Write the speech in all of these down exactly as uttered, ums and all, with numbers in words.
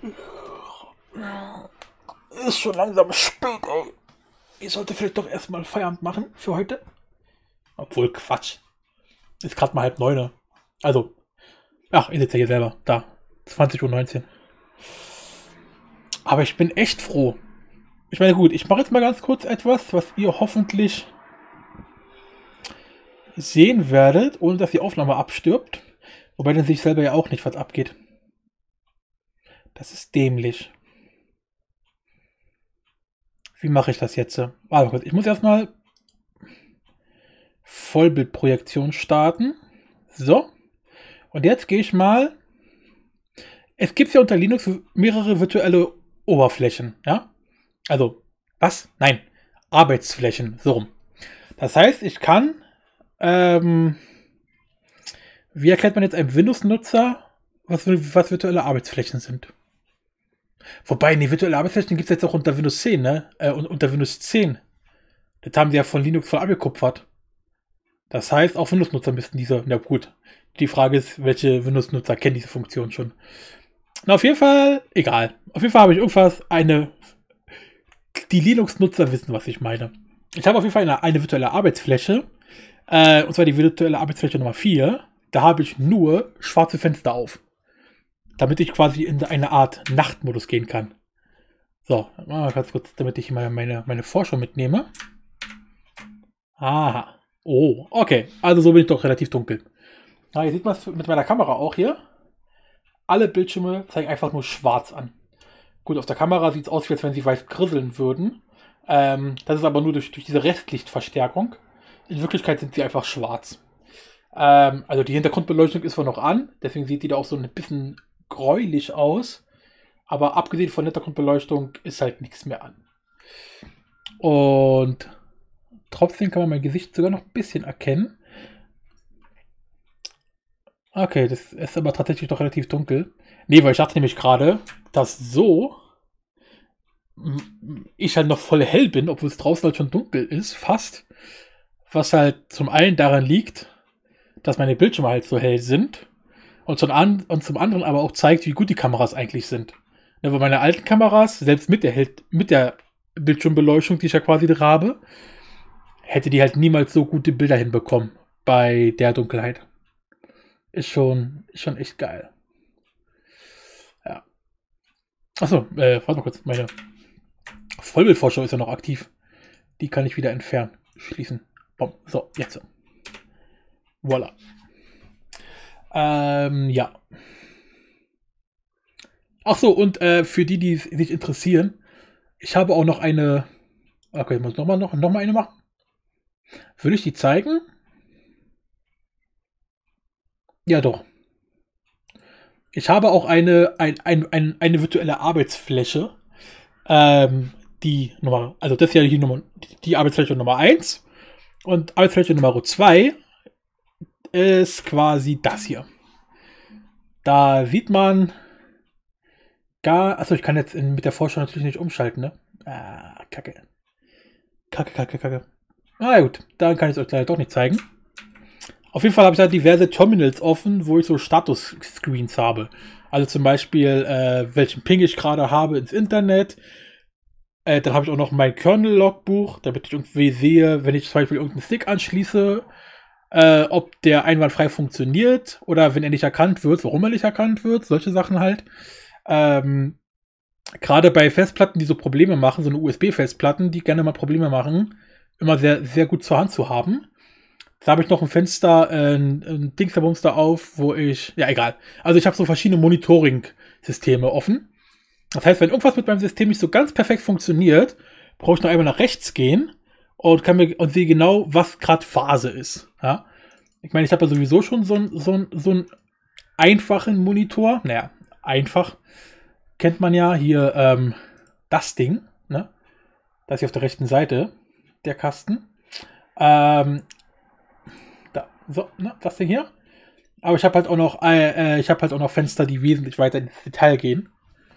Ist schon langsam spät, ey. Ich sollte vielleicht doch erstmal Feierabend machen für heute. Obwohl, Quatsch. Ist gerade mal halb neun. Also, ach, ich sitze ja hier selber. Da. zwanzig Uhr neunzehn. Aber ich bin echt froh. Ich meine, gut, ich mache jetzt mal ganz kurz etwas, was ihr hoffentlich sehen werdet, ohne dass die Aufnahme abstirbt. Wobei dann sich selber ja auch nicht was abgeht. Das ist dämlich. Wie mache ich das jetzt? Warte kurz. Ich muss erstmal Vollbildprojektion starten. So. Und jetzt gehe ich mal. Es gibt ja unter Linux mehrere virtuelle Oberflächen. Ja? Also, was? Nein. Arbeitsflächen. So rum. Das heißt, ich kann. Ähm, wie erklärt man jetzt einem Windows-Nutzer, was, was virtuelle Arbeitsflächen sind? Wobei, nee, virtuelle Arbeitsflächen gibt es jetzt auch unter Windows zehn, ne? Äh, unter Windows zehn. Das haben sie ja von Linux voll abgekupfert. Das heißt, auch Windows-Nutzer müssten diese. Na gut. Die Frage ist, welche Windows-Nutzer kennen diese Funktion schon? Na, auf jeden Fall, egal. Auf jeden Fall habe ich irgendwas, eine. Die Linux-Nutzer wissen, was ich meine. Ich habe auf jeden Fall eine, eine virtuelle Arbeitsfläche. Äh, und zwar die virtuelle Arbeitsfläche Nummer vier. Da habe ich nur schwarze Fenster auf. Damit ich quasi in eine Art Nachtmodus gehen kann. So, mal ganz kurz, damit ich mal meine, meine Vorschau mitnehme. Aha. Oh, okay. Also so bin ich doch relativ dunkel. Na, hier sieht man es mit meiner Kamera auch hier. Alle Bildschirme zeigen einfach nur schwarz an. Gut, auf der Kamera sieht es aus, als wenn sie weiß grisseln würden. Ähm, das ist aber nur durch, durch diese Restlichtverstärkung. In Wirklichkeit sind sie einfach schwarz. Ähm, also die Hintergrundbeleuchtung ist zwar noch an, deswegen sieht die da auch so ein bisschen gräulich aus. Aber abgesehen von Hintergrundbeleuchtung ist halt nichts mehr an. Und trotzdem kann man mein Gesicht sogar noch ein bisschen erkennen. Okay, das ist aber tatsächlich doch relativ dunkel. Nee, weil ich dachte nämlich gerade, dass so ich halt noch voll hell bin, obwohl es draußen halt schon dunkel ist, fast. Was halt zum einen daran liegt, dass meine Bildschirme halt so hell sind. Und zum, an und zum anderen aber auch zeigt, wie gut die Kameras eigentlich sind. Ja, weil meine alten Kameras, selbst mit der, Hel mit der Bildschirmbeleuchtung, die ich ja quasi habe, hätte die halt niemals so gute Bilder hinbekommen bei der Dunkelheit. Ist schon, ist schon echt geil. Ja. Achso, äh, warte mal kurz. Meine Vollbildvorschau ist ja noch aktiv. Die kann ich wieder entfernen. Schließen. Bom. So, jetzt. Voila. Ähm, ja. Achso, und äh, für die, die sich interessieren, ich habe auch noch eine. Okay, ich muss nochmal noch, noch mal eine machen. Will ich die zeigen? Ja, doch. Ich habe auch eine, ein, ein, ein, eine virtuelle Arbeitsfläche. Ähm, die Nummer, also das ist ja die, Nummer, die Arbeitsfläche Nummer eins. Und Arbeitsfläche Nummer zwei ist quasi das hier. Da sieht man gar. Achso, ich kann jetzt in, mit der Vorschau natürlich nicht umschalten, ne? Ah, kacke. Kacke, kacke, kacke. Ah, gut. Dann kann ich es euch leider doch nicht zeigen. Auf jeden Fall habe ich da diverse Terminals offen, wo ich so Status-Screens habe. Also zum Beispiel, äh, welchen Ping ich gerade habe ins Internet. Äh, dann habe ich auch noch mein Kernel-Logbuch, damit ich irgendwie sehe, wenn ich zum Beispiel irgendeinen Stick anschließe, äh, ob der einwandfrei funktioniert oder wenn er nicht erkannt wird, warum er nicht erkannt wird. Solche Sachen halt. Ähm, gerade bei Festplatten, die so Probleme machen, so eine U S B-Festplatten, die gerne mal Probleme machen, immer sehr, sehr gut zur Hand zu haben. Da habe ich noch ein Fenster, äh, ein, ein Dingsabums da auf, wo ich, ja egal. Also ich habe so verschiedene Monitoring-Systeme offen. Das heißt, wenn irgendwas mit meinem System nicht so ganz perfekt funktioniert, brauche ich noch einmal nach rechts gehen und kann mir und sehe genau, was gerade Phase ist. Ja? Ich meine, ich habe ja sowieso schon so, ein, so, ein, so einen einfachen Monitor. Naja, einfach. Kennt man ja hier ähm, das Ding. Ne? Das ist hier auf der rechten Seite, der Kasten. Ähm, da, so, ne, das Ding hier. Aber ich habe halt auch noch, äh, ich habe halt auch noch Fenster, die wesentlich weiter ins Detail gehen.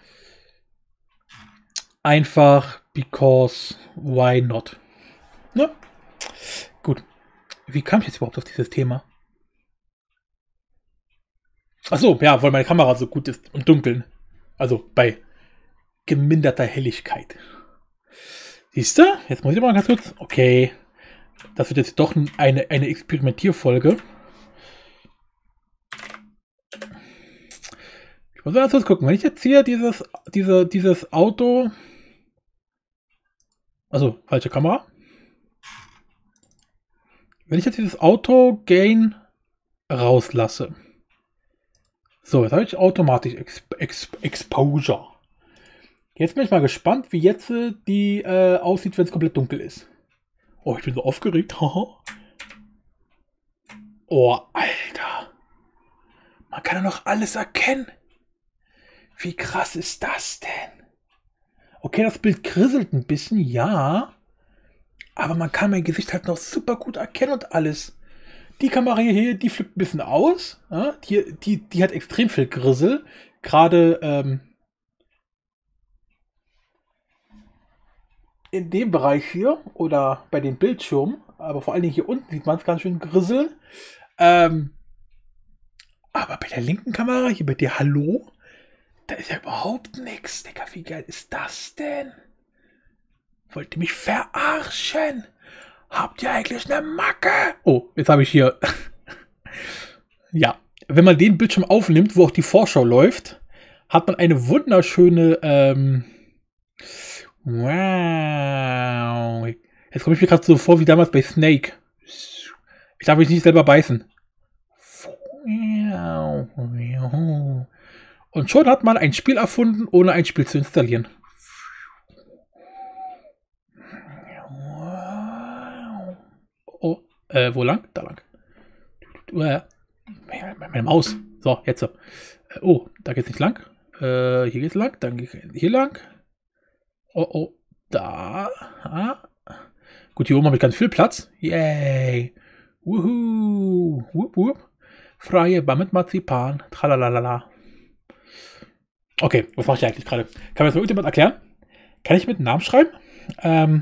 Einfach because why not? Ne? Gut. Wie kam ich jetzt überhaupt auf dieses Thema? Achso, ja, weil meine Kamera so gut ist und dunkel. Also bei geminderter Helligkeit. Siehst du? Jetzt muss ich mal ganz kurz. Okay. Das wird jetzt doch eine, eine Experimentierfolge. Ich muss mal kurz gucken. Wenn ich jetzt hier dieses, diese, dieses Auto. Also, falsche Kamera. Wenn ich jetzt dieses Auto-Gain rauslasse. So, jetzt habe ich automatisch Exp Exp Exposure. Jetzt bin ich mal gespannt, wie jetzt äh, die äh, aussieht, wenn es komplett dunkel ist. Oh, ich bin so aufgeregt. Oh, Alter. Man kann ja noch alles erkennen. Wie krass ist das denn? Okay, das Bild krisselt ein bisschen, ja. Aber man kann mein Gesicht halt noch super gut erkennen und alles. Die Kamera hier, die flippt ein bisschen aus. Ja, die, die, die hat extrem viel Grissel. Gerade ähm, in dem Bereich hier oder bei den Bildschirmen. Aber vor allen Dingen hier unten sieht man es ganz schön grisseln. Ähm, aber bei der linken Kamera, hier bei der Hallo, da ist ja überhaupt nichts. Digga, wie geil ist das denn? Wollt ihr mich verarschen? Habt ihr eigentlich eine Macke? Oh, jetzt habe ich hier... Ja, wenn man den Bildschirm aufnimmt, wo auch die Vorschau läuft, hat man eine wunderschöne... Ähm wow. Jetzt komme ich mir gerade so vor wie damals bei Snake. Ich darf mich nicht selber beißen. Und schon hat man ein Spiel erfunden, ohne ein Spiel zu installieren. Oh, äh, wo lang? Da lang. Meine Maus. So, jetzt. Äh, oh, da geht's nicht lang. Äh, hier geht's lang. Dann geht's hier lang. Oh, oh, da. Ah. Gut, hier oben habe ich ganz viel Platz. Yay. Wuhu. Wupp, wupp. Freie Bar mit Marzipan. Tralalala. Okay, was mache ich eigentlich gerade? Kann mir das mal irgendjemand erklären? Kann ich mit einem Namen schreiben? Ähm.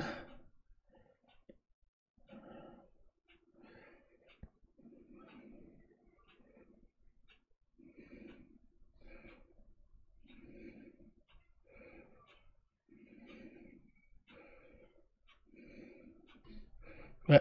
Ja.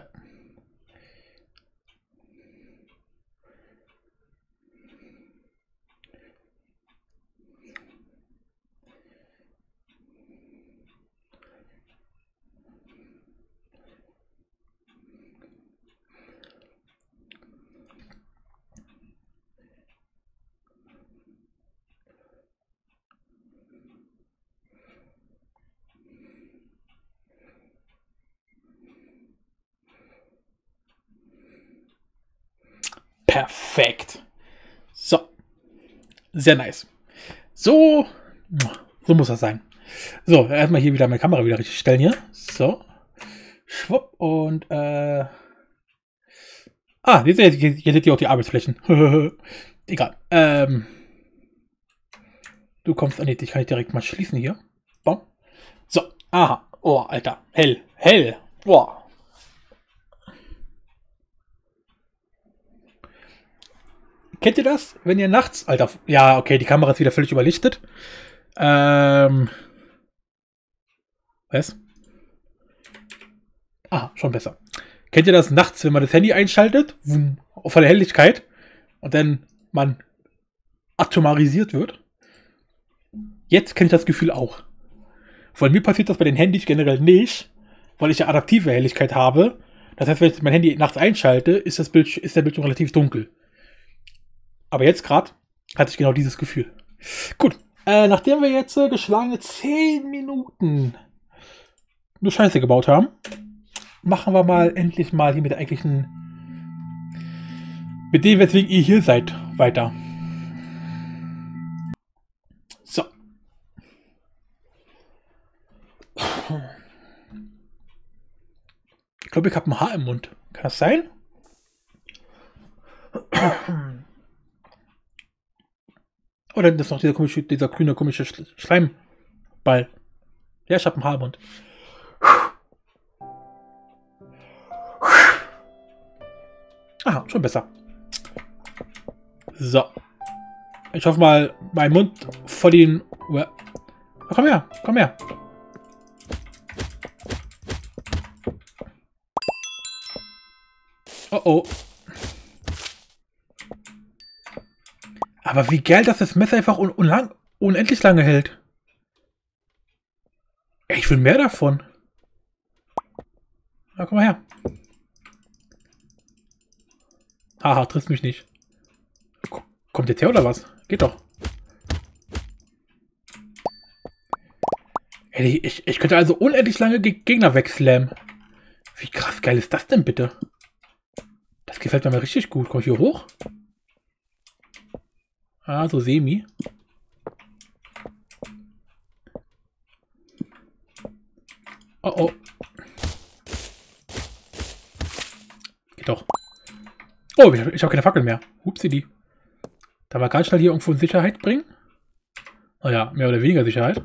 Perfekt. So. Sehr nice. So. So muss das sein. So, erstmal hier wieder meine Kamera wieder richtig stellen hier. So. Schwupp. Und, äh. Ah, hier seht ihr, hier seht ihr auch die Arbeitsflächen. Egal. Ähm. Du kommst an die, ich kann ich direkt mal schließen hier. Bom. So. Aha. Oh, Alter. Hell. Hell. Boah. Kennt ihr das? Wenn ihr nachts... Alter, ja, okay, die Kamera ist wieder völlig überlichtet. Ähm... Was? Ah, schon besser. Kennt ihr das nachts, wenn man das Handy einschaltet? Wum, auf volle Helligkeit. Und dann man atomarisiert wird? Jetzt kenne ich das Gefühl auch. Von mir passiert das bei den Handys generell nicht, weil ich ja adaptive Helligkeit habe. Das heißt, wenn ich mein Handy nachts einschalte, ist, das Bild, ist der Bildschirm relativ dunkel. Aber jetzt gerade hatte ich genau dieses Gefühl. Gut, äh, nachdem wir jetzt äh, geschlagene zehn Minuten nur Scheiße gebaut haben, machen wir mal endlich mal hier mit der eigentlichen, mit dem, weswegen ihr hier seid, weiter. So. Ich glaube, ich habe ein Haar im Mund. Kann das sein? Oder das ist noch dieser, komische, dieser grüne komische Schleimball. Ja, ich habe ein Haar im Mund. Aha, schon besser. So. Ich hoffe mal, mein Mund vor den Uah. Komm her, komm her. Oh oh. Aber wie geil, dass das Messer einfach un unlang unendlich lange hält. Ey, ich will mehr davon. Na, komm mal her. Haha, triffst mich nicht. Kommt jetzt her oder was? Geht doch. Ey, ich, ich könnte also unendlich lange Gegner wegslammen. Wie krass geil ist das denn bitte? Das gefällt mir mal richtig gut. Komm ich hier hoch? Ah, so semi. Oh oh. Geht doch. Oh, ich habe keine Fackel mehr. Hupsidi. Da war ganz schnell hier irgendwo in Sicherheit bringen. Naja, mehr oder weniger Sicherheit.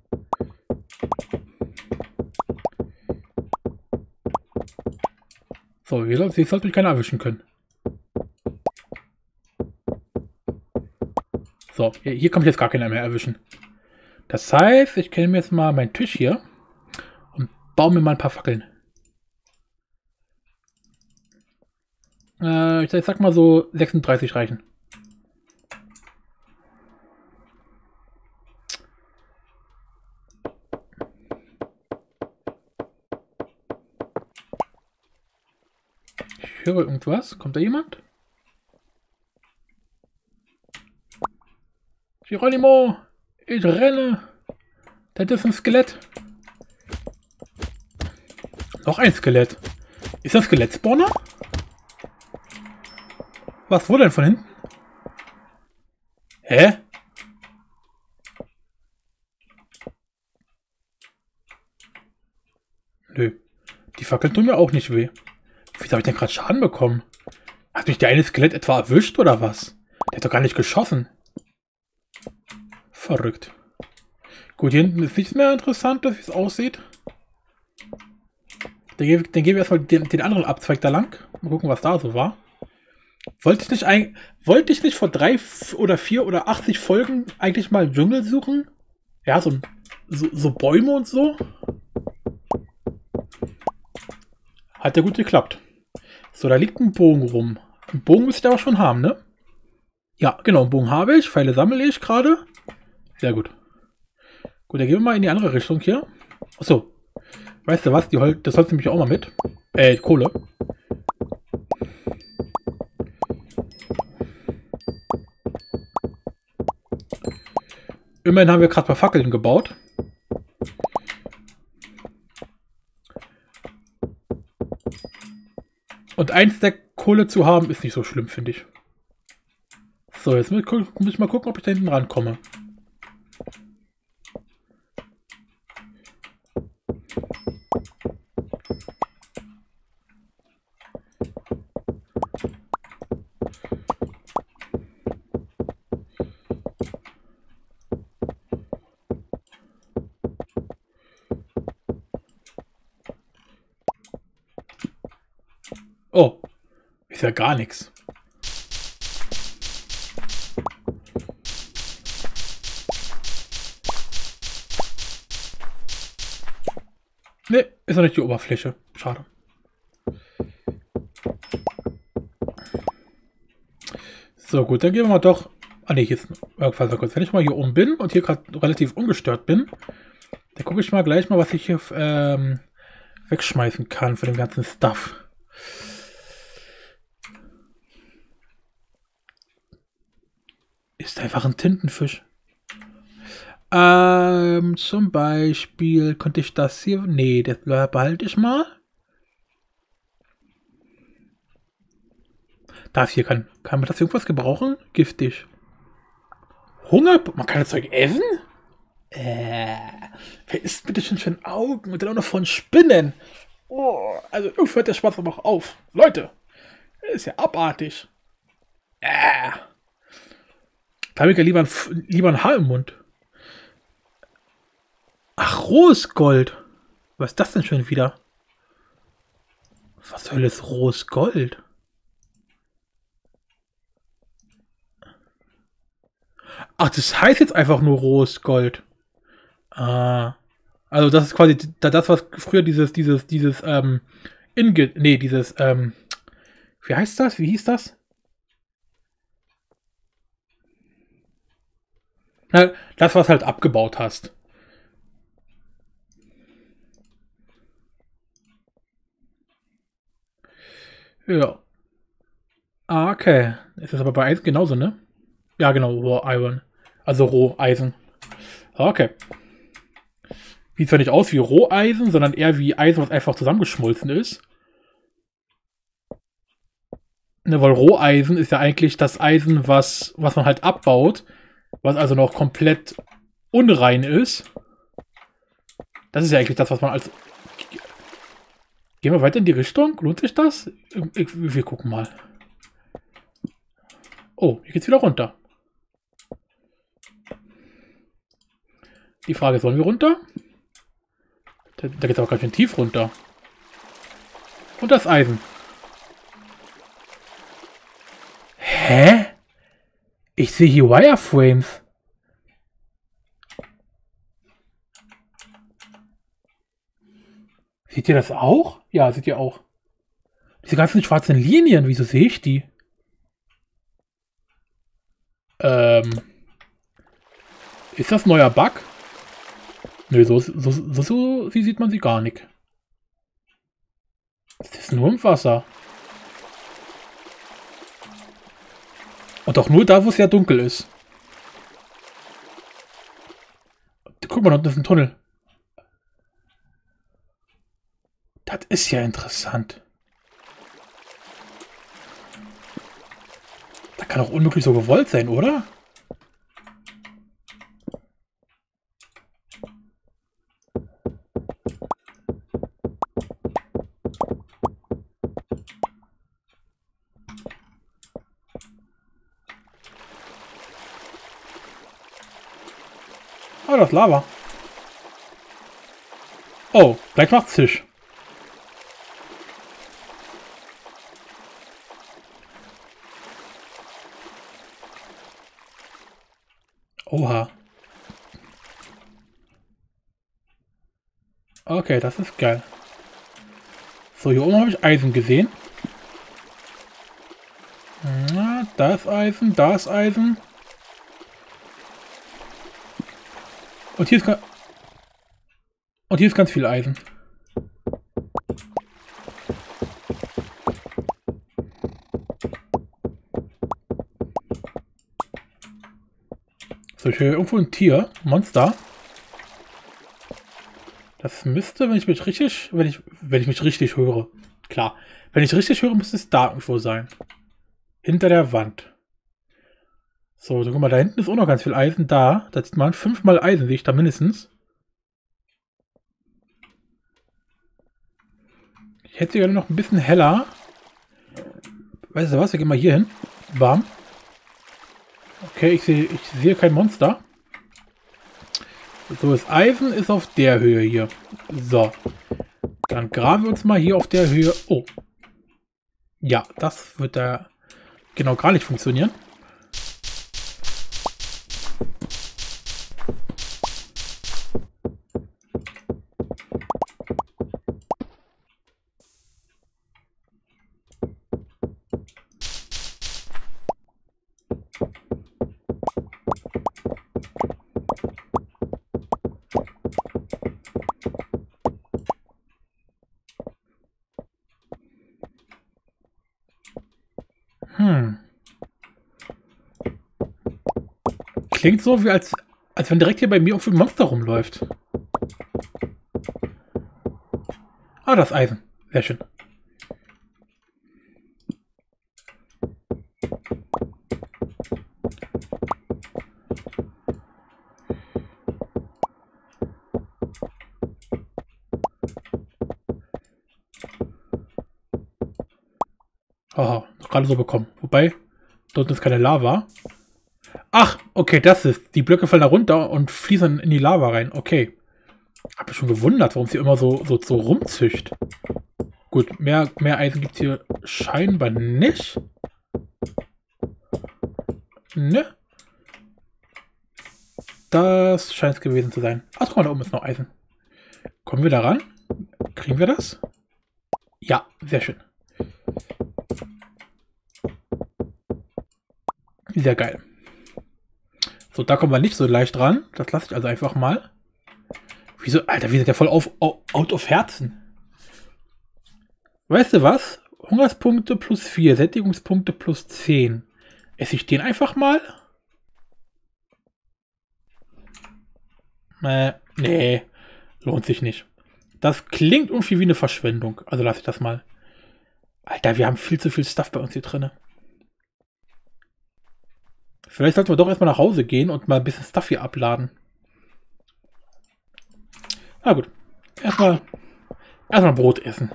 So, hier sollte, hier sollte mich keiner erwischen können. So, hier, hier kann mich jetzt gar keiner mehr erwischen. Das heißt, ich kenne mir jetzt mal meinen Tisch hier und baue mir mal ein paar Fackeln. Äh, ich sag mal so sechsunddreißig reichen. Ich höre irgendwas. Kommt da jemand? Geronimo! Ich renne! Das ist ein Skelett. Noch ein Skelett. Ist das Skelett-Spawner? Was, wo denn von hinten? Hä? Nö. Die Fackeln tun mir auch nicht weh. Wieso habe ich denn gerade Schaden bekommen? Hat mich der eine Skelett etwa erwischt oder was? Der hat doch gar nicht geschossen. Verrückt. Gut, hier hinten ist nichts mehr Interessantes, wie es aussieht. Dann gehen wir erstmal den, den anderen Abzweig da lang. Mal gucken, was da so war. Wollte ich nicht, ein, wollte ich nicht vor drei oder vier oder achtzig Folgen eigentlich mal Dschungel suchen? Ja, so, so, so Bäume und so. Hat ja gut geklappt. So, da liegt ein Bogen rum. Einen Bogen müsste ich aber schon haben, ne? Ja, genau, einen Bogen habe ich. Pfeile sammle ich gerade. Sehr gut. Gut, dann gehen wir mal in die andere Richtung hier. Achso. Weißt du was? Die Hol das Holz nehme ich auch mal mit. Äh, Kohle. Immerhin haben wir gerade ein paar Fackeln gebaut. Und eins der Kohle zu haben, ist nicht so schlimm, finde ich. So, jetzt muss ich mal gucken, ob ich da hinten rankomme. Oh, ist ja gar nichts. Ne, ist noch nicht die Oberfläche. Schade. So, gut, dann gehen wir mal doch... Ah, ne, jetzt... Äh, kurz. Wenn ich mal hier oben bin und hier gerade relativ ungestört bin, dann gucke ich mal gleich mal, was ich hier ähm, wegschmeißen kann von dem ganzen Stuff. Ist einfach ein Tintenfisch. Ähm, zum Beispiel könnte ich das hier... Nee, das behalte ich mal. Das hier kann... Kann man das irgendwas gebrauchen? Giftig. Hunger? Man kann das Zeug essen? Äh, wer isst bitte schon für Augen und dann auch noch von Spinnen? Oh, also irgendwo hört der Spaß aber auch auf. Leute, das ist ja abartig. Äh. Da habe ich ja lieber ein, lieber ein Haar im Mund. Ach, rohes Gold. Was ist das denn schon wieder? Was soll das rohes Gold? Ach, das heißt jetzt einfach nur rohes Gold. Ah. Also das ist quasi das, was früher dieses, dieses, dieses, ähm, Ingot, nee, dieses, ähm, wie heißt das? Wie hieß das? Na, das, was halt abgebaut hast. Ja. Ah, okay. Ist das aber bei Eisen genauso, ne? Ja, genau, Raw Iron. Also Roheisen. Okay. Sieht zwar nicht aus wie Roheisen, sondern eher wie Eisen, was einfach zusammengeschmolzen ist. Ne, weil Roheisen ist ja eigentlich das Eisen, was, was man halt abbaut, was also noch komplett unrein ist. Das ist ja eigentlich das, was man als... Gehen wir weiter in die Richtung? Lohnt sich das? Ich, wir gucken mal. Oh, hier geht's wieder runter. Die Frage ist, wollen wir runter? Da, da geht's aber ganz schön tief runter. Und das Eisen. Hä? Ich sehe hier Wireframes. Seht ihr das auch? Ja, seht ihr auch. Diese ganzen schwarzen Linien, wieso sehe ich die? Ähm. Ist das ein neuer Bug? Nö, so, so, so, so sieht man sie gar nicht. Das ist nur im Wasser. Und auch nur da, wo es ja dunkel ist. Guck mal, da unten ist ein Tunnel. Das ist ja interessant. Das kann doch unmöglich so gewollt sein, oder? Ah, das ist Lava. Oh, gleich macht's Tisch. Oha. Okay, das ist geil. So, hier oben habe ich Eisen gesehen. Na, da ist Eisen, da ist Eisen. Und hier ist, und hier ist ganz viel Eisen. So, ich höre irgendwo ein Tier, ein Monster. Das müsste, wenn ich mich richtig, wenn ich, wenn ich mich richtig höre. Klar, wenn ich richtig höre, müsste es da irgendwo sein. Hinter der Wand. So, so, guck mal, da hinten ist auch noch ganz viel Eisen. Da, da sieht man fünfmal Eisen, sehe ich da mindestens. Ich hätte sie gerne noch ein bisschen heller. Weißt du was, wir gehen mal hier hin. Bam. Okay, ich sehe, ich sehe kein Monster. So, das Eisen ist auf der Höhe hier. So. Dann graben wir uns mal hier auf der Höhe. Oh. Ja, das wird da genau gar nicht funktionieren. Hm. Klingt so, wie als, als wenn direkt hier bei mir auf ein Monster rumläuft. Ah, das Eisen. Sehr schön. Haha, noch gerade so bekommen. Wobei, dort ist keine Lava. Ach, okay, das ist. Die Blöcke fallen da runter und fließen in die Lava rein. Okay. Hab mich schon gewundert, warum sie immer so, so, so rumzücht. Gut, mehr, mehr Eisen gibt es hier scheinbar nicht. Ne? Das scheint es gewesen zu sein. Ach, guck mal, da oben ist noch Eisen. Kommen wir da ran? Kriegen wir das? Ja, sehr schön. Sehr geil. So, da kommen wir nicht so leicht ran. Das lasse ich also einfach mal. Wieso? Alter, wie ist der voll auf, out of Herzen? Weißt du was? Hungerspunkte plus vier, Sättigungspunkte plus zehn. Esse ich den einfach mal? Äh, nee, lohnt sich nicht. Das klingt irgendwie wie eine Verschwendung. Also lasse ich das mal. Alter, wir haben viel zu viel Stuff bei uns hier drin. Vielleicht sollten wir doch erstmal nach Hause gehen und mal ein bisschen Stuff hier abladen. Na gut. Erstmal erstmal Brot essen.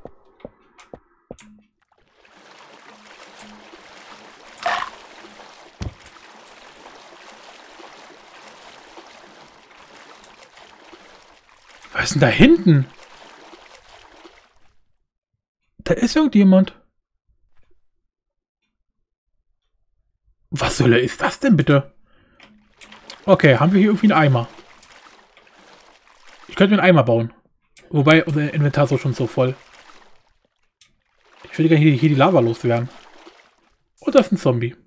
Was ist denn da hinten? Da ist irgendjemand. Was soll er ist das denn bitte? Okay, haben wir hier irgendwie einen Eimer? Ich könnte mir einen Eimer bauen. Wobei unser Inventar ist auch schon so voll. Ich würde gerne hier, hier die Lava loswerden. Und das ist ein Zombie.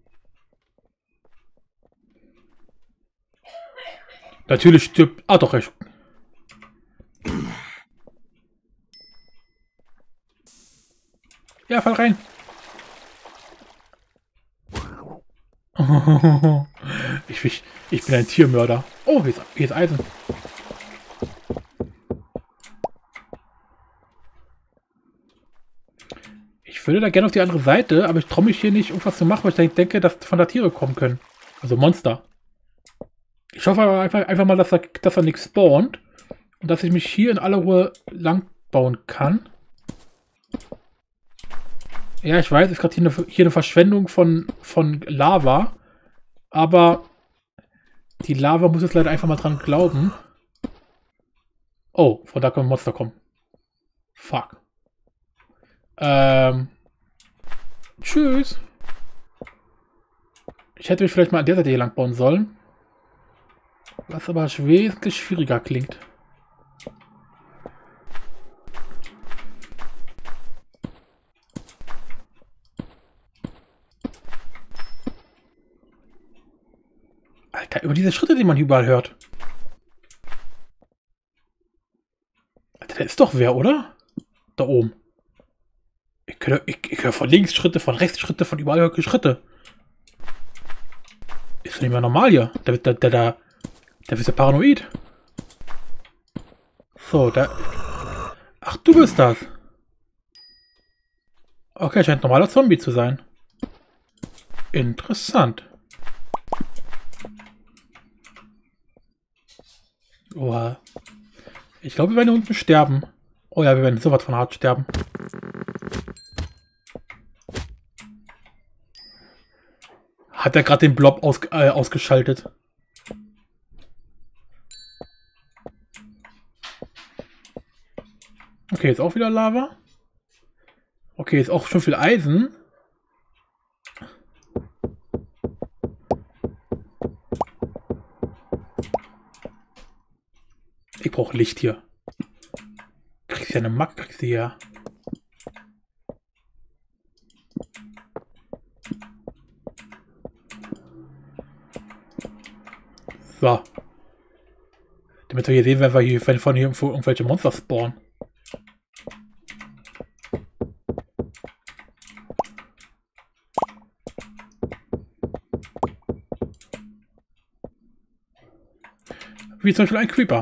Natürlich stirbt... Ah doch, ich... Ja, fall rein. Ich, ich, ich bin ein Tiermörder. Oh, hier ist, hier ist Eisen. Ich würde da gerne auf die andere Seite, aber ich traue mich hier nicht, irgendwas zu machen, weil ich denke, dass von da Tiere kommen können. Also Monster. Ich hoffe aber einfach, einfach mal, dass da, dass da nichts spawnt. Und dass ich mich hier in aller Ruhe lang bauen kann. Ja, ich weiß, ist gerade hier eine, hier eine Verschwendung von, von Lava. Aber die Lava muss jetzt leider einfach mal dran glauben. Oh, von da können Monster kommen. Fuck. Ähm. Tschüss. Ich hätte mich vielleicht mal an der Seite hier lang bauen sollen. Was aber wesentlich schwieriger klingt. Alter, über diese Schritte, die man überall hört. Alter, da ist doch wer, oder? Da oben. Ich höre ich, ich hör von links Schritte, von rechts Schritte, von überall höre ich Schritte. Ist doch nicht mehr normal hier. Der wird da, der, der, der ist ja paranoid. So, da. Ach, du bist das. Okay, scheint ein normaler Zombie zu sein. Interessant. Oha. Ich glaube, wir werden unten sterben. Oh ja, wir werden sowas von hart sterben. Hat er gerade den Blob aus, äh, ausgeschaltet? Okay, jetzt auch wieder Lava. Okay, jetzt auch schon viel Eisen. Ich brauche Licht hier. Kriegst ja eine Mack, kriegst du ja. So. Damit wir hier sehen, wenn wir hier, wenn von hier irgendwo irgendwelche Monster spawnen. Wie zum Beispiel ein Creeper.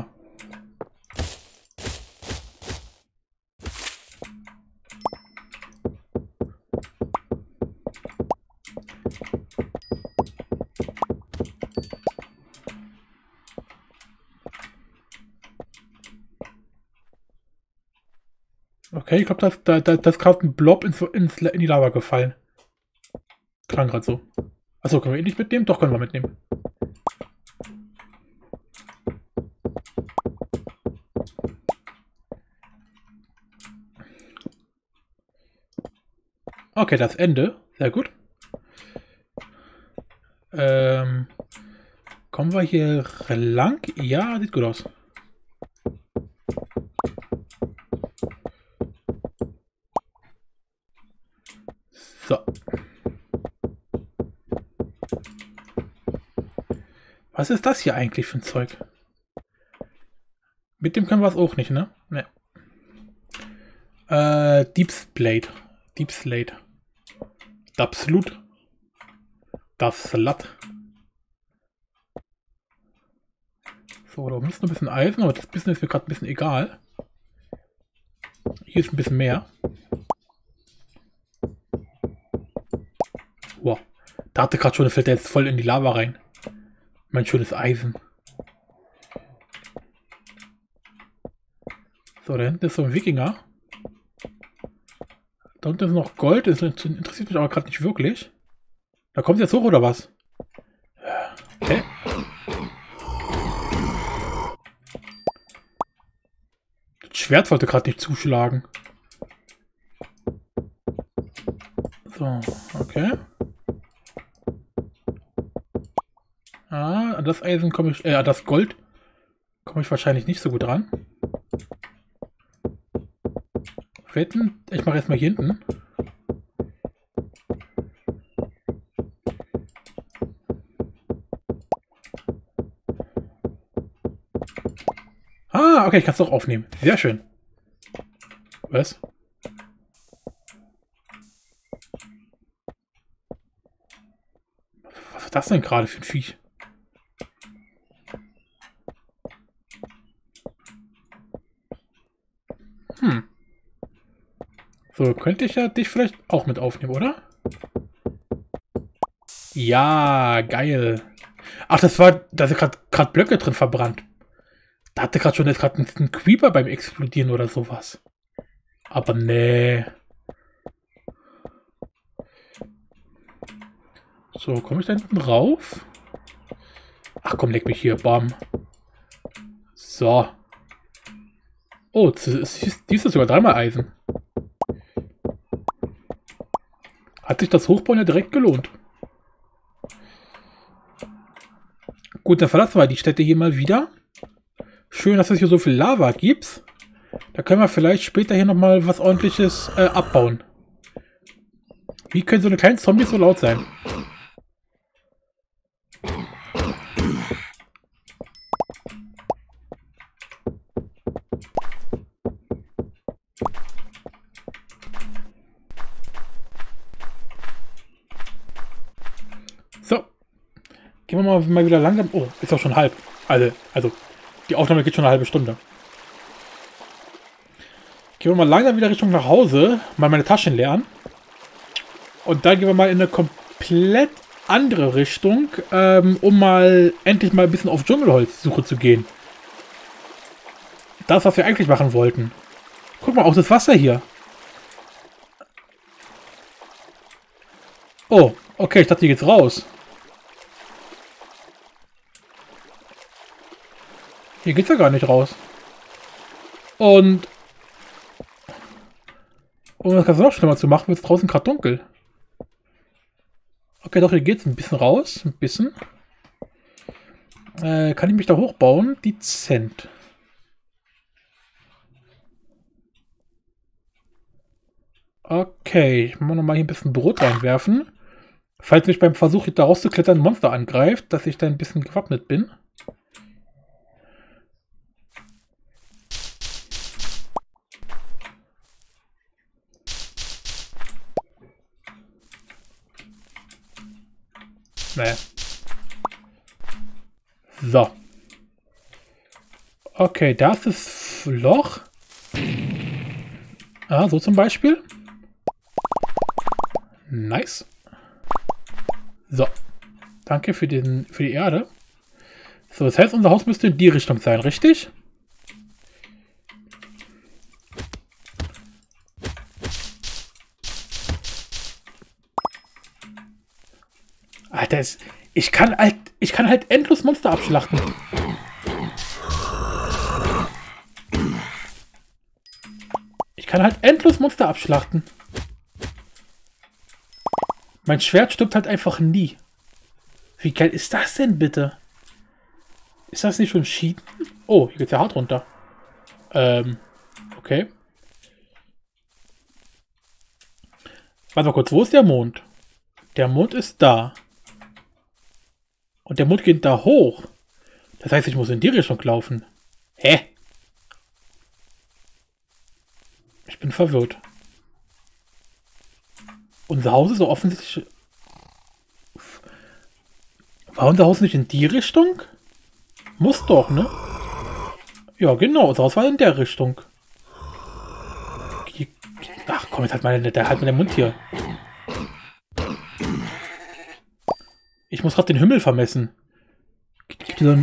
Okay, ich glaube, das, das, das, das ist gerade ein Blob ins, ins, in die Lava gefallen. Klang gerade so. Achso, können wir ihn nicht mitnehmen? Doch, können wir mitnehmen. Okay, das Ende. Sehr gut. Ähm, Kommen wir hier lang? Ja, sieht gut aus. So. Was ist das hier eigentlich für ein Zeug? Mit dem können wir es auch nicht, ne? Ne. Äh, Deep Slate. Deep Slate. Absolut. Das Slut. So, da oben ist noch ein bisschen Eisen, aber das bisschen ist mir gerade ein bisschen egal. Hier ist ein bisschen mehr. Wow. Da hatte gerade schon, das fällt jetzt voll in die Lava rein. Mein schönes Eisen. So, da hinten ist so ein Wikinger. Da unten ist noch Gold, das interessiert mich aber gerade nicht wirklich. Da kommt jetzt hoch oder was? Hä? Das Schwert wollte gerade nicht zuschlagen. So, okay. Ah, an das Eisen komme ich, äh, an das Gold komme ich wahrscheinlich nicht so gut ran. Wetten, ich mache erstmal hier hinten. Ah, okay, ich kann es doch aufnehmen. Sehr schön. Was? Was ist das denn gerade für ein Viech? Hm. So, könnte ich ja dich vielleicht auch mit aufnehmen, oder? Ja, geil. Ach, das war, da sind gerade Blöcke drin verbrannt. Da hatte gerade schon jetzt gerade ein Creeper beim Explodieren oder sowas. Aber nee. So, komme ich da hinten rauf? Ach komm, leck mich hier, bam. So. Oh, dies ist sogar dreimal Eisen. Hat sich das Hochbauen ja direkt gelohnt. Gut, dann verlassen wir die Städte hier mal wieder. Schön, dass es hier so viel Lava gibt. Da können wir vielleicht später hier nochmal was Ordentliches äh, abbauen. Wie können so eine kleine Zombies so laut sein? So. Gehen wir mal, mal wieder langsam. Oh, ist auch schon halb. Also, also, die Aufnahme geht schon eine halbe Stunde. Gehen wir mal langsam wieder Richtung nach Hause. Mal meine Taschen leeren. Und dann gehen wir mal in eine komplett andere Richtung, ähm, um mal endlich mal ein bisschen auf Dschungelholzsuche zu gehen. Das, was wir eigentlich machen wollten. Guck mal, auch das Wasser hier. Oh, okay, ich dachte, hier geht's raus. Hier geht's ja gar nicht raus. Und um das Ganze noch schlimmer zu machen, wird es draußen gerade dunkel. Okay, doch, hier geht's ein bisschen raus. Ein bisschen. Äh, kann ich mich da hochbauen? Dezent. Okay, ich muss noch mal hier ein bisschen Brot reinwerfen. Falls mich beim Versuch, da rauszuklettern, ein Monster angreift, dass ich da ein bisschen gewappnet bin. Naja. So. Okay, das ist Loch. Ah, so zum Beispiel. Nice. So. Danke für, den, für die Erde. So, das heißt, unser Haus müsste in die Richtung sein, richtig? Alter, ich kann halt, ich kann halt endlos Monster abschlachten. Ich kann halt endlos Monster abschlachten. Mein Schwert stirbt halt einfach nie. Wie geil ist das denn bitte? Ist das nicht schon Cheaten? Oh, hier geht's ja hart runter. Ähm, okay. Warte mal kurz, wo ist der Mond? Der Mond ist da. Und der Mond geht da hoch. Das heißt, ich muss in die Richtung laufen. Hä? Ich bin verwirrt. Unser Haus ist so offensichtlich... War unser Haus nicht in die Richtung? Muss doch, ne? Ja, genau. Unser Haus war in der Richtung. Ach komm, jetzt halt mal der, halt mal den Mund hier. Ich muss gerade den Himmel vermessen. Die Sonne...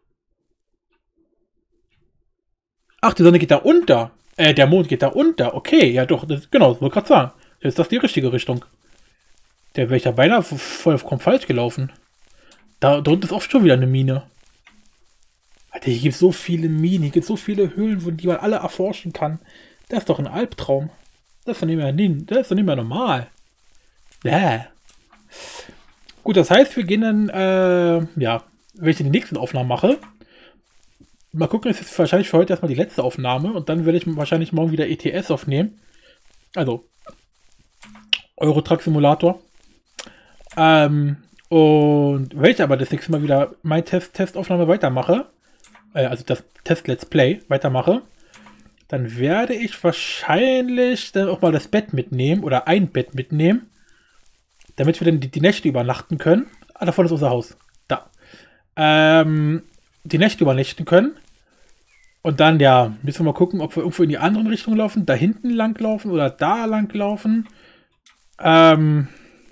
Ach, die Sonne geht da unter. Äh, der Mond geht da unter. Okay, ja doch, das, genau, das wollte gerade sagen. Jetzt ist das die richtige Richtung. Der wäre ich da beinahe vollkommen falsch gelaufen. Da drunten ist auch schon wieder eine Mine. Alter, hier gibt es so viele Minen, hier gibt es so viele Höhlen, wo die man alle erforschen kann. Das ist doch ein Albtraum. Das ist doch nicht mehr, das ist doch nicht mehr normal. Bäh. Gut, das heißt, wir gehen dann, äh, ja, wenn ich die nächsten Aufnahmen mache. Mal gucken, es ist wahrscheinlich für heute erstmal die letzte Aufnahme und dann werde ich wahrscheinlich morgen wieder E T S aufnehmen. Also, Euro Truck Simulator. Ähm, und wenn ich aber das nächste Mal wieder meine Test Testaufnahme weitermache, äh, also das Test-Let's Play weitermache, dann werde ich wahrscheinlich dann auch mal das Bett mitnehmen oder ein Bett mitnehmen, damit wir dann die, die Nächte übernachten können. Ah, davon ist unser Haus. Da. Ähm, die Nächte übernachten können. Und dann, ja, müssen wir mal gucken, ob wir irgendwo in die andere Richtung laufen, da hinten lang laufen oder da lang laufen. Ähm.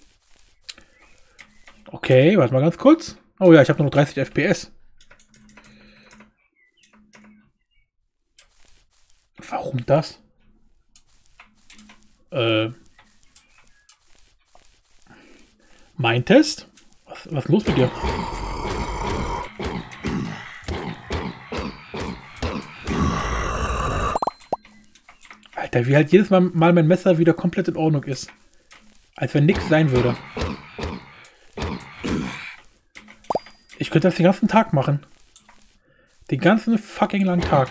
Okay, warte mal ganz kurz. Oh ja, ich habe nur noch dreißig F P S. Warum das? Äh. Mein Test? Was, was ist los mit dir? Alter, wie halt jedes Mal, mal mein Messer wieder komplett in Ordnung ist. Als wenn nichts sein würde. Ich könnte das den ganzen Tag machen. Den ganzen fucking langen Tag.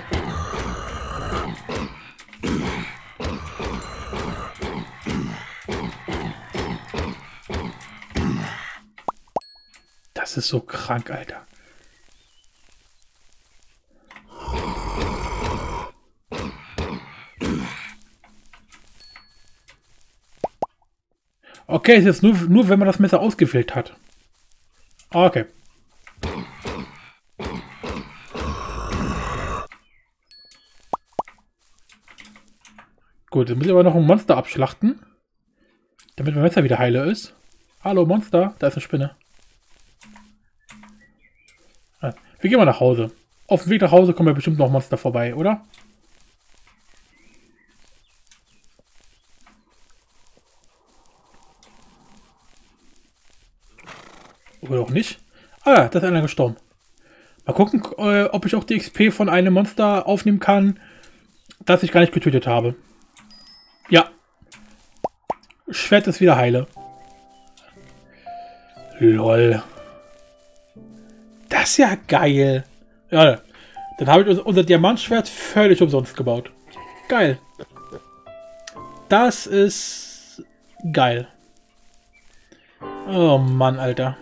Das ist so krank, Alter. Okay, es ist nur, nur wenn man das Messer ausgefüllt hat. Okay. Gut, jetzt muss ich aber noch ein Monster abschlachten. Damit mein Messer wieder heile ist. Hallo Monster, da ist eine Spinne. Wir gehen mal nach Hause. Auf dem Weg nach Hause kommen wir bestimmt noch Monster vorbei, oder? Oder auch nicht. Ah, da ist einer gestorben. Mal gucken, äh, ob ich auch die X P von einem Monster aufnehmen kann, das ich gar nicht getötet habe. Ja. Schwert ist wieder heile. Lol. Das ist ja geil. Ja, dann habe ich unser Diamantschwert völlig umsonst gebaut. Geil. Das ist geil. Oh Mann, Alter.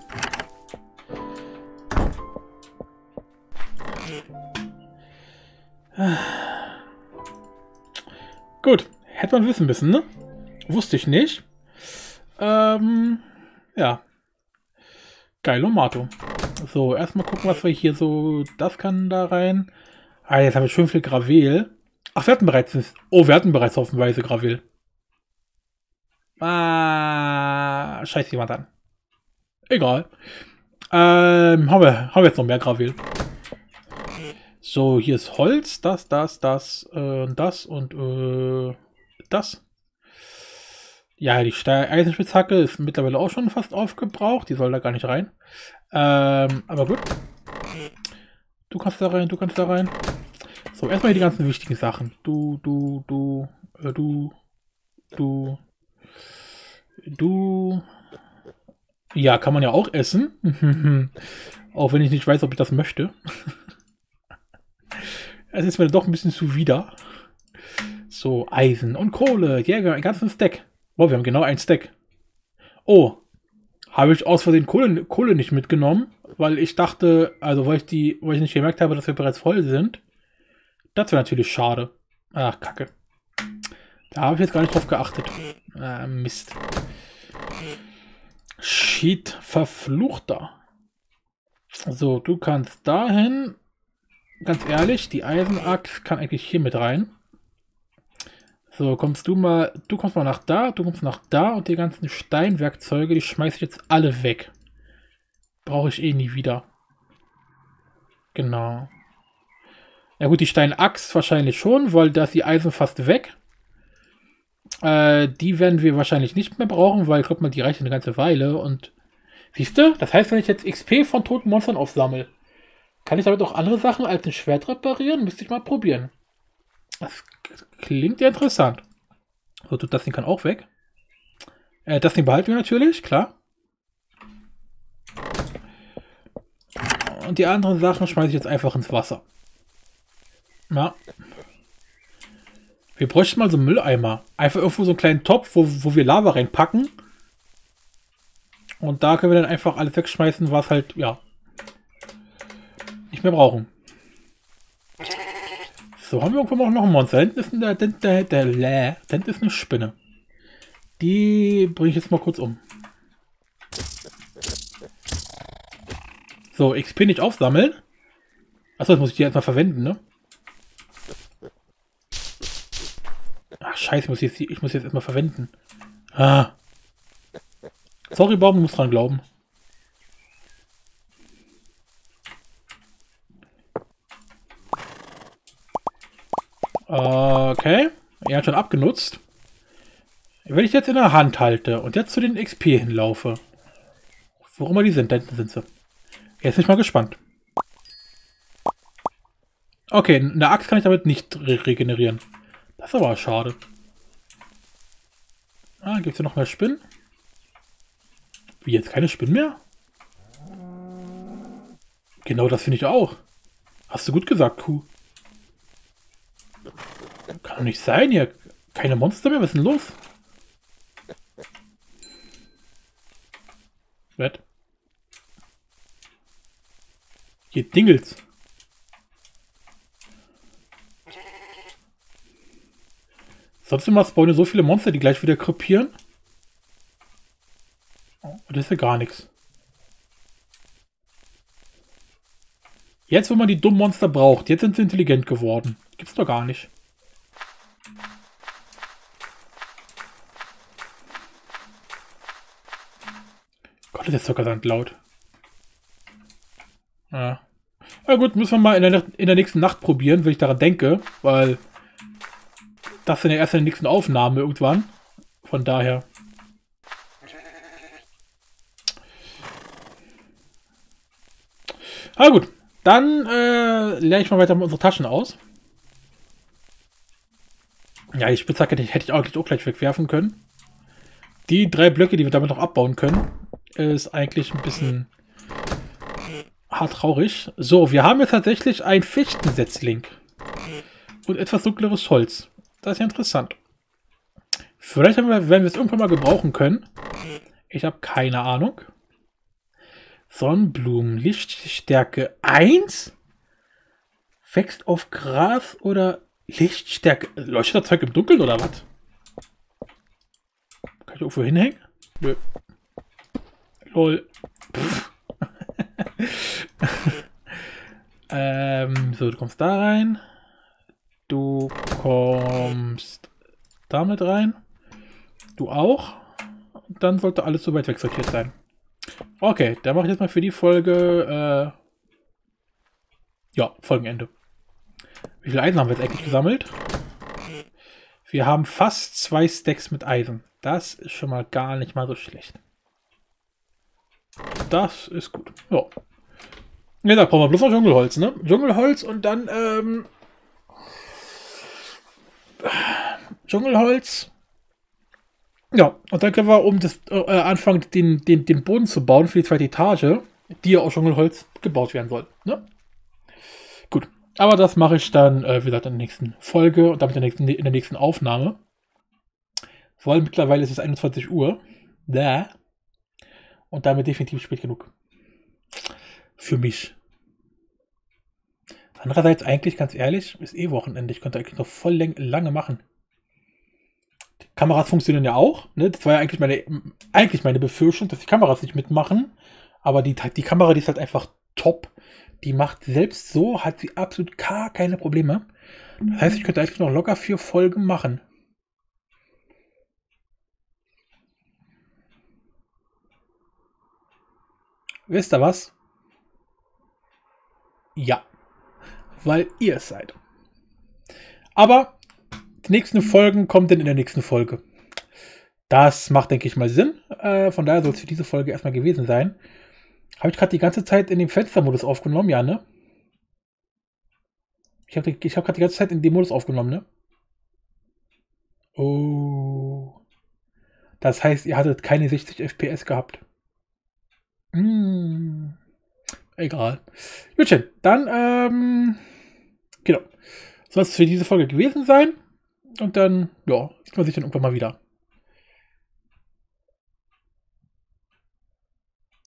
Gut, hätte man wissen müssen, ne? Wusste ich nicht. Ähm, ja. Geil, Mato. So, erstmal gucken, was wir hier so... Das kann da rein. Ah, jetzt haben wir schön viel Gravel. Ach, wir hatten bereits... Oh, wir hatten bereits hoffenweise Gravel. Ah, scheiß jemand an. Egal. Ähm, haben wir, haben wir jetzt noch mehr Gravel. So, hier ist Holz, das, das, das, äh, das und äh, das. Ja, die Eisenspitzhacke ist mittlerweile auch schon fast aufgebraucht. Die soll da gar nicht rein. Ähm, aber gut. Du kannst da rein, du kannst da rein. So, erstmal die ganzen wichtigen Sachen. Du, du, du, äh, du, du, du. Ja, kann man ja auch essen. Auch wenn ich nicht weiß, ob ich das möchte. Es ist mir doch ein bisschen zuwider. So, Eisen und Kohle. Ja, yeah, einen ganzen Stack. Boah, wir haben genau einen Stack. Oh, habe ich aus Versehen Kohle, Kohle nicht mitgenommen, weil ich dachte, also weil ich die, weil ich nicht gemerkt habe, dass wir bereits voll sind. Das wäre natürlich schade. Ach, Kacke. Da habe ich jetzt gar nicht drauf geachtet. Ah, Mist. Shit, verfluchter. So, du kannst dahin. Ganz ehrlich, die Eisenachs kann eigentlich hier mit rein. So, kommst du mal, du kommst mal nach da, du kommst nach da und die ganzen Steinwerkzeuge, die schmeiße ich jetzt alle weg. Brauche ich eh nie wieder. Genau. Ja gut, die Steinaxt wahrscheinlich schon, weil da ist die Eisen fast weg. Äh, die werden wir wahrscheinlich nicht mehr brauchen, weil, guck mal, die reichen eine ganze Weile und... Siehst du? Das heißt, wenn ich jetzt X P von toten Monstern aufsammle, kann ich damit auch andere Sachen als ein Schwert reparieren? Müsste ich mal probieren. Das klingt ja interessant. So, das Ding kann auch weg. Äh, das Ding behalten wir natürlich, klar. Und die anderen Sachen schmeiße ich jetzt einfach ins Wasser. Ja. Wir bräuchten mal so einen Mülleimer. Einfach irgendwo so einen kleinen Topf, wo, wo wir Lava reinpacken. Und da können wir dann einfach alles wegschmeißen, was halt, ja, nicht mehr brauchen. So, haben wir irgendwo noch ein Monster. Da hinten ist, eine, da, da, da, da hinten ist eine Spinne. Die bringe ich jetzt mal kurz um. So, X P nicht aufsammeln. Achso, jetzt muss ich die erstmal verwenden, ne? Ach, scheiße, ich muss jetzt, ich muss jetzt erstmal verwenden. Ah. Sorry, Baum, du musst dran glauben. Okay. Er hat schon abgenutzt. Wenn ich jetzt in der Hand halte und jetzt zu den X P hinlaufe, wo immer die sind, da hinten sind sie. Jetzt bin ich mal gespannt. Okay, eine Axt kann ich damit nicht re regenerieren. Das ist aber schade. Ah, gibt es hier noch mehr Spinnen? Wie, jetzt keine Spinnen mehr? Genau das finde ich auch. Hast du gut gesagt, Kuh. Kann doch nicht sein hier. Keine Monster mehr? Was ist denn los? Was? Hier dingelt's. Sonst immer spawnen so viele Monster, die gleich wieder krepieren. Oh, das ist ja gar nichts. Jetzt, wo man die dummen Monster braucht, jetzt sind sie intelligent geworden. Gibt's doch gar nicht. Gott, das ist doch verdammt laut. Ja. Na gut, müssen wir mal in der, in der nächsten Nacht probieren, wenn ich daran denke, weil das ist ja erst in der nächsten Aufnahme irgendwann. Von daher. Na gut, dann äh, leere ich mal weiter unsere Taschen aus. Ja, die Spitzhacke hätte ich eigentlich auch gleich wegwerfen können. Die drei Blöcke, die wir damit noch abbauen können, ist eigentlich ein bisschen hart traurig. So, wir haben jetzt tatsächlich ein Fichtensetzling. Und etwas dunkleres Holz. Das ist ja interessant. Vielleicht haben wir, werden wir es irgendwann mal gebrauchen können. Ich habe keine Ahnung. Sonnenblumen, Lichtstärke eins? Wächst auf Gras oder Lichtstärke? Leuchtet das Zeug im Dunkeln oder was? Kann ich irgendwo hinhängen? Nö. Lol. ähm, so, du kommst da rein. Du kommst damit rein. Du auch. Dann sollte alles soweit wegsortiert sein. Okay, dann mache ich jetzt mal für die Folge, äh, ja, Folgenende. Wie viel Eisen haben wir jetzt eigentlich gesammelt? Wir haben fast zwei Stacks mit Eisen. Das ist schon mal gar nicht mal so schlecht. Das ist gut. Ja. Ja, da brauchen wir bloß noch Dschungelholz, ne? Dschungelholz und dann, ähm... Dschungelholz. Ja, und dann können wir, um das äh, anfangen, den, den, den Boden zu bauen für die zweite Etage. die ja aus Dschungelholz gebaut werden soll. Ne? Gut. Aber das mache ich dann, äh, wie gesagt, in der nächsten Folge und damit in der nächsten, in der nächsten Aufnahme. Weil mittlerweile ist es einundzwanzig Uhr. Da. Und damit definitiv spät genug. Für mich. Andererseits eigentlich, ganz ehrlich, ist eh Wochenende. Ich könnte eigentlich noch voll lange machen. Die Kameras funktionieren ja auch. Ne? Das war ja eigentlich meine, eigentlich meine Befürchtung, dass die Kameras nicht mitmachen. Aber die, die Kamera, die ist halt einfach top. Die macht selbst so, hat sie absolut gar keine Probleme. Das heißt, ich könnte eigentlich noch locker vier Folgen machen. Wisst ihr was? Ja. Weil ihr es seid. Aber die nächsten Folgen kommen dann in der nächsten Folge. Das macht, denke ich mal, Sinn. Äh, von daher soll es für diese Folge erstmal gewesen sein. Habe ich gerade die ganze Zeit in dem Fenstermodus aufgenommen? Ja, ne? Ich habe ich hab gerade die ganze Zeit in dem Modus aufgenommen, ne? Oh. Das heißt, ihr hattet keine sechzig F P S gehabt. Hm. Egal. Gutchen, dann, ähm, genau. Soll es für diese Folge gewesen sein. Und dann, ja, sieht man sich dann irgendwann mal wieder.